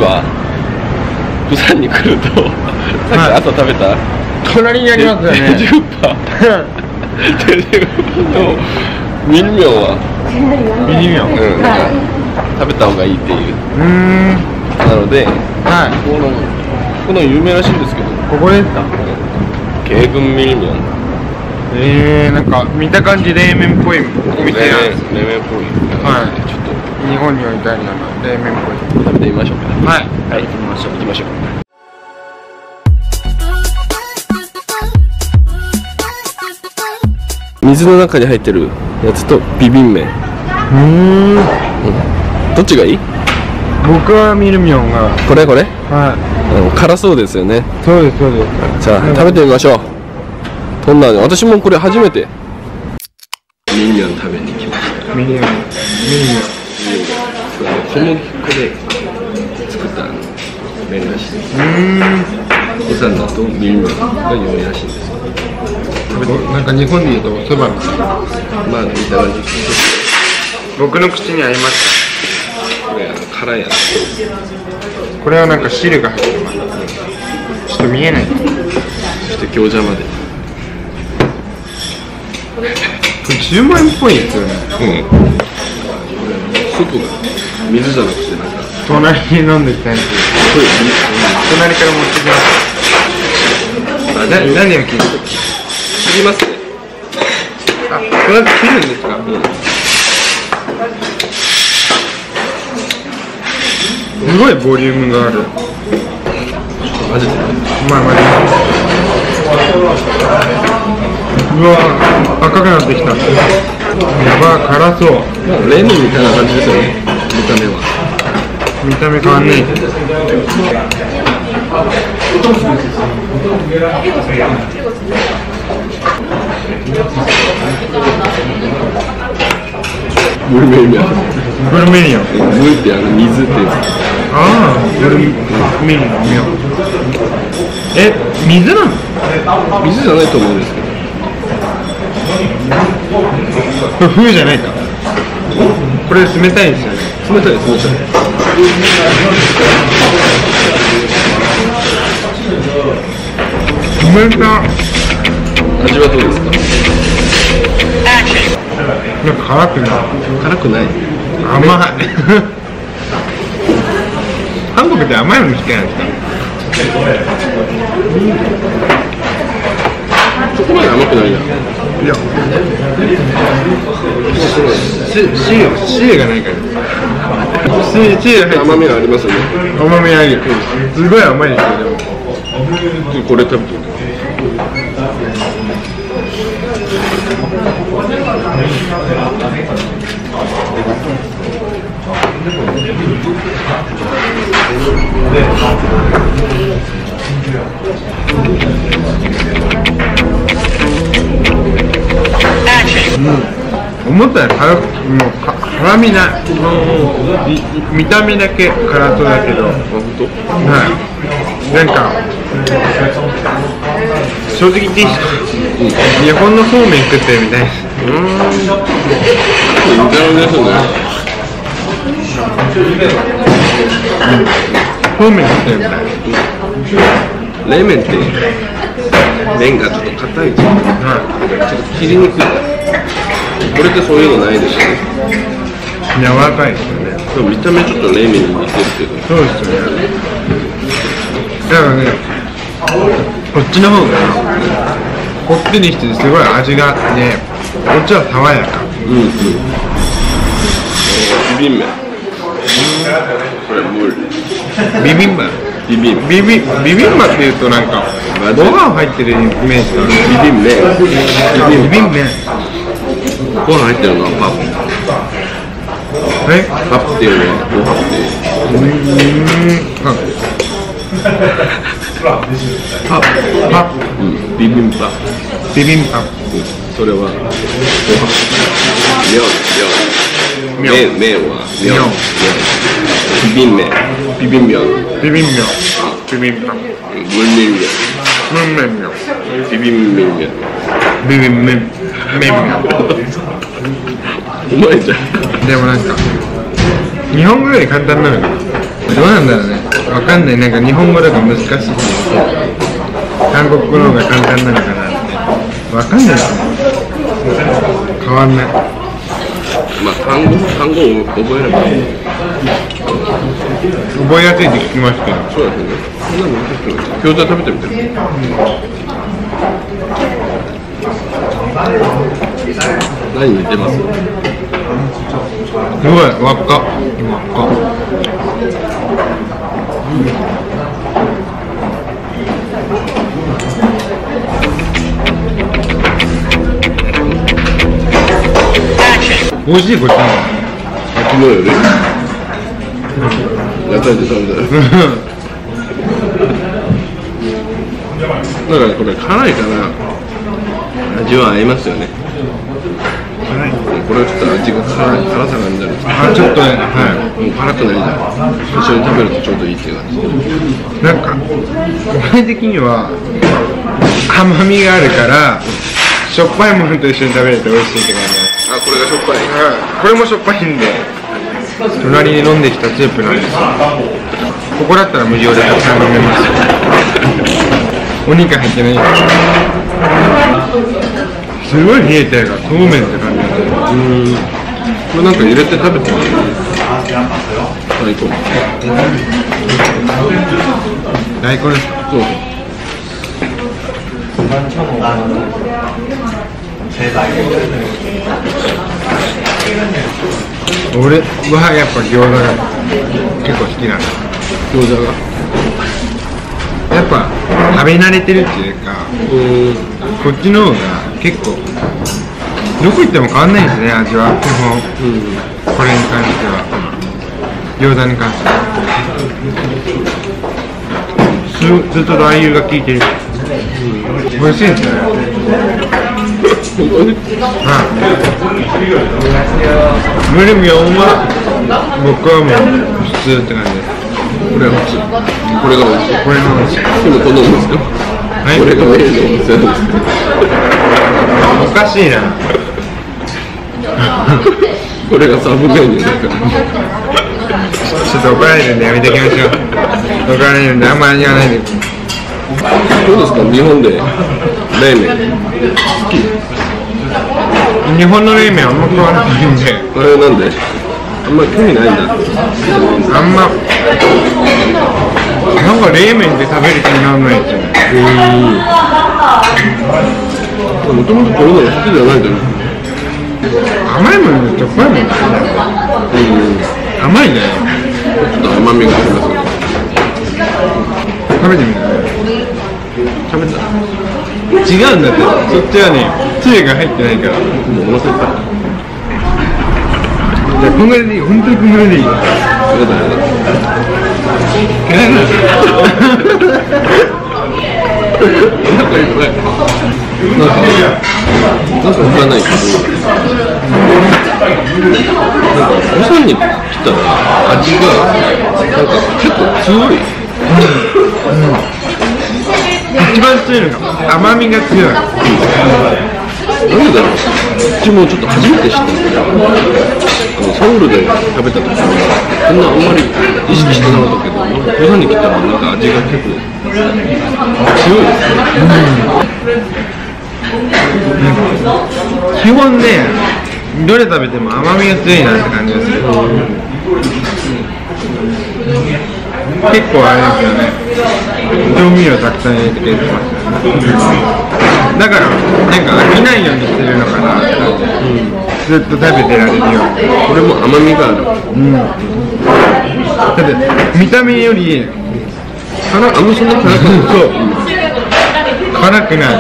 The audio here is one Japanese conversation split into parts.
は釜山に来るとさっき朝食べた隣にありますよね。 テジュッパとミルミョンはミニミョン。 なんか食べた方がいいっていうなので、 はい。 この有名らしいんですけど、 ここですか。 ケーグンミルミョン、 なんか見た感じ冷麺っぽいお店なんです。 冷麺っぽい。 はい。 ちょっと日本に置いてあるような冷麺っぽい。 食べてみましょうか。 はい。 はい、行きましょう。水の中に入ってるやつとビビン麺。どっちがいい？ 僕はミルミョンが。 これ。 はい。 辛そうですよね。 そうです。 じゃあ食べてみましょう。どんなの？私もこれ初めて。ミルミョン食べに来ました。 ミルミョン。 小麦粉で作った麺らしいです。釜山だとミルミョンが有名らしいんですよ。 なんか日本でいうとおそばみたいな。 まあ見た感じ。 僕の口に合いましこれ辛いやつ。 た。これはなんか汁が入ってます。ちょっと見えない。 そして餃子まで。 これ10万円っぽいですよね。 スープが水じゃなくてなんか隣に飲んできたやつ。隣から持ってきます。何を切る？ 切りますね。 あ、これ切るんですか？すごいボリュームがある。 マジで。 まあうわ、赤くなってきた。やば、辛そう。 冷麺みたいな感じですよね。見た目は。 見た目変わんねえ。 ブルメリアン。 ブルメリアン。 ブって水ってやつ。 ああ、ブルメリアン。水なの？ 水じゃないと思うんですけど。 これ冬じゃないか。これ冷たいですよね。 冷たい。味はどうですか？ なんか辛くない。甘い。韓国って甘いの好きなんですか？ そこまで甘くないな。 いや、汁がないから。汁甘みがありますよね。 甘みある。すごい甘いですよ。でもこれ食べてみて。 思ったより辛みない。見た目だけ辛そうだけど。 本当？ はい。なんか正直言っていいですか？日本のそうめん食ってるみたいです。 似たようですね。 そうめん食ってるみたい。 冷麺って麺がちょっと硬いじゃん。ちょっと切りにくい。これってそういうのないでしょ。 柔らかいですよね。 でも見た目ちょっと冷麺に似てるけど。 そうですよね。だからね、こっちの方がこってりしてすごい味があって、こっちは爽やか。 ビビン麺。これ無理。 ビビンバっていうとなんかご飯入ってるイメージがある。 ビビン麺。ご飯入ってるのはパッ。パッっていうのはご飯っていう。ビビンパ。それはご飯。麺はビビン麺。うまいじゃん。 でもなんか日本語より簡単なのかな。どうなんだろうね。 わかんない、なんか日本語だから難しいけど韓国語の方が簡単なのかなってわかんないですね。変わんない。 まあ単語を覚えれば覚えやすいって聞きますけど。 そうですね。そんなの難しくない。餃子食べてみてる。何に似てます？ すごい輪っか。美味しいこっちの。 昨日より。屋台で食べたよ。だからこれ辛いから味は合いますよね。これはちょっと味が辛さがあるんじゃないですか。 ちょっとね、はい。 もう辛くなりじゃん。一緒に食べるとちょうどいいっていう感じ。 なんか俺的には甘みがあるからしょっぱいものと一緒に食べると美味しいって感じ。 あ、これがしょっぱい。 これもしょっぱいんで、隣に飲んできたスープなんですよ。ここだったら無料でたくさん飲めますよ。お肉入ってないんです。すごい冷えてるからそうめんって感じです。 これなんか入れて食べてみる。大根。 大根ですか？ そうそう。 俺はやっぱ餃子が結構好きなんだ。 餃子がやっぱ食べ慣れてるっていうか、こっちの方が結構どこ行っても変わんないですね、味は。基本、これに関しては、餃子に関してはずっとラー油が効いてる。美味しいですね。無理も4は僕はもう普通って感じです。 これが美味しい。これが美味しい。 これが美味しい。 でもこのお店はこれがメインのお店なんですけど。 おかしいな。 これがサブメニューだから。 ちょっと怒られるんでやめておきましょう。怒られるんであんまり言わないで。 どうですか、日本で冷麺好き？ 日本の冷麺あんま変わらないんで。 あれなんで？あんまり興味ないんだ。 あんまなんか冷麺で食べる気にならないですよね。 もともとこういうのが好きじゃないんだよ。 甘いものでしょっぱいもの。甘いね。 ちょっと甘みがありますよ。 食べてみる。 食べた？ 違うんだって。そっちはね、つゆが入ってないから。 もうお腹いっぱい。 じゃあこんぐらいでいい。本当にこんぐらいでいい。 やだやだ。お腹いっぱい。なんか他ないけど、なんかお産に来たら味がなんか結構強い。 一番強いのが甘みが強い。 なんでだろう。うちもちょっと初めて知ったんですけど、ソウルで食べた時にそんなあんまり意識してなかったけど、お産に来たらなんか味が結構強いですね。 基本ね、どれ食べても甘みが強いなって感じですね。結構あれですよね。調味料たくさん入れてくれてますよね。だからなんか飽きないようにしてるのかなって感じ。ずっと食べてられるように。 これも甘みがある。 だって見た目よりあんまそんな辛くない。 そう辛くない。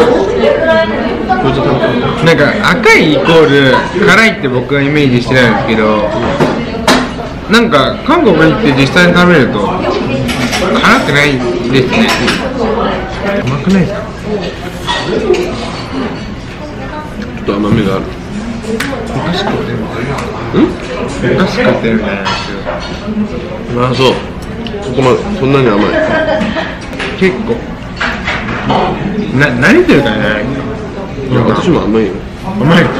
なんか赤いイコール辛いって僕はイメージしてないんですけど、なんか韓国行って実際に食べると辛くないですね。甘くないですか？ ちょっと甘みがある。 お菓子食ってるみたいな。お菓子食ってるみたいなんですよ。 あ、そう。そこまでそんなに甘い。 結構何言ってるかね。 いや、私も甘いよ。 甘いか。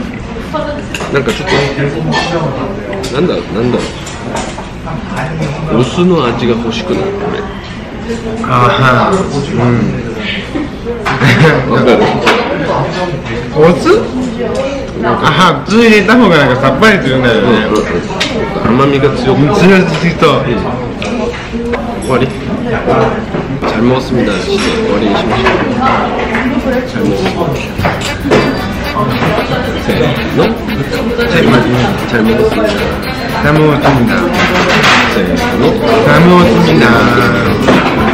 なんかちょっとなんだろう。 お酢の味が欲しくなるこれ。 ああ、 わかる。 お酢？あ、普通に入れた方がなんかさっぱりするんだよね。 甘みが強くて。 強すぎそう。 終わり。잘 먹었습니다.して終わりにしましょう。잘 먹었습니다. 세ーの。잘 먹었습니다. 잘 먹었습니다. 세ーの。 잘 먹었습니다.